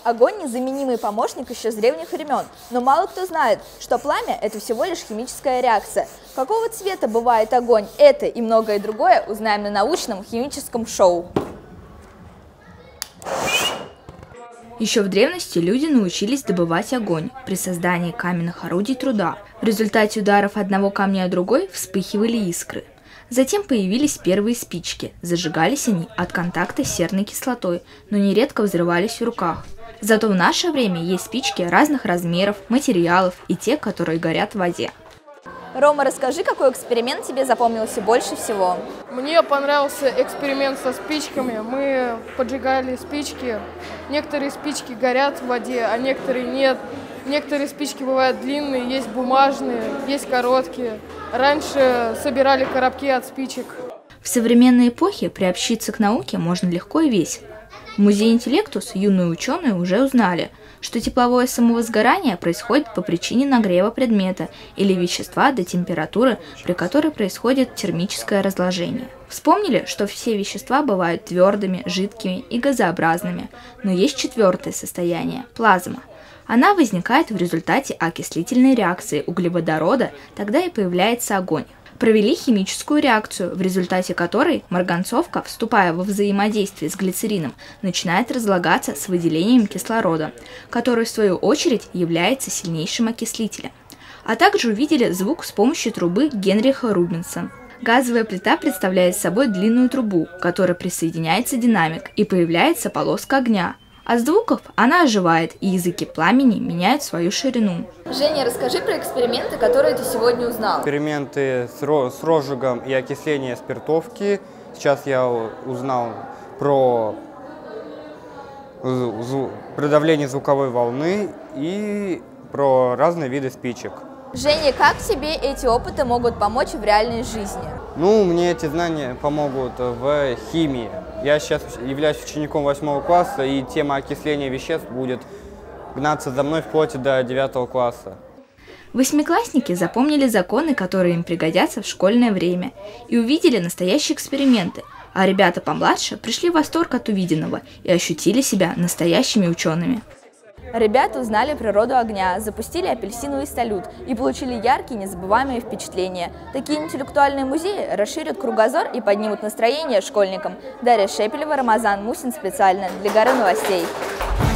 Огонь – незаменимый помощник еще с древних времен, но мало кто знает, что пламя – это всего лишь химическая реакция. Какого цвета бывает огонь? Это и многое другое узнаем на научном химическом шоу. Еще в древности люди научились добывать огонь при создании каменных орудий труда. В результате ударов одного камня о другой вспыхивали искры. Затем появились первые спички. Зажигались они от контакта с серной кислотой, но нередко взрывались в руках. Зато в наше время есть спички разных размеров, материалов и те, которые горят в воде. Рома, расскажи, какой эксперимент тебе запомнился больше всего? Мне понравился эксперимент со спичками. Мы поджигали спички. Некоторые спички горят в воде, а некоторые нет. Некоторые спички бывают длинные, есть бумажные, есть короткие. Раньше собирали коробки от спичек. В современной эпохе приобщиться к науке можно легко и весело. В музее «Интеллектус» юные ученые уже узнали, что тепловое самовозгорание происходит по причине нагрева предмета или вещества до температуры, при которой происходит термическое разложение. Вспомнили, что все вещества бывают твердыми, жидкими и газообразными, но есть четвертое состояние – плазма. Она возникает в результате окислительной реакции углеводорода, тогда и появляется огонь. Провели химическую реакцию, в результате которой марганцовка, вступая во взаимодействие с глицерином, начинает разлагаться с выделением кислорода, который в свою очередь является сильнейшим окислителем. А также увидели звук с помощью трубы Генриха Рубенса. Газовая плита представляет собой длинную трубу, к которой присоединяется динамик, и появляется полоска огня. От звуков она оживает, и языки пламени меняют свою ширину. Женя, расскажи про эксперименты, которые ты сегодня узнал. Эксперименты с розжигом и окислением спиртовки. Сейчас я узнал про давление звуковой волны и про разные виды спичек. Женя, как тебе эти опыты могут помочь в реальной жизни? Мне эти знания помогут в химии. Я сейчас являюсь учеником 8 класса, и тема окисления веществ будет гнаться за мной вплоть до 9 класса. Восьмиклассники запомнили законы, которые им пригодятся в школьное время, и увидели настоящие эксперименты, а ребята помладше пришли в восторг от увиденного и ощутили себя настоящими учеными. Ребята узнали природу огня, запустили апельсиновый салют и получили яркие, незабываемые впечатления. Такие интеллектуальные музеи расширят кругозор и поднимут настроение школьникам. Дарья Шепелева, Рамазан Мусин специально для Горы новостей.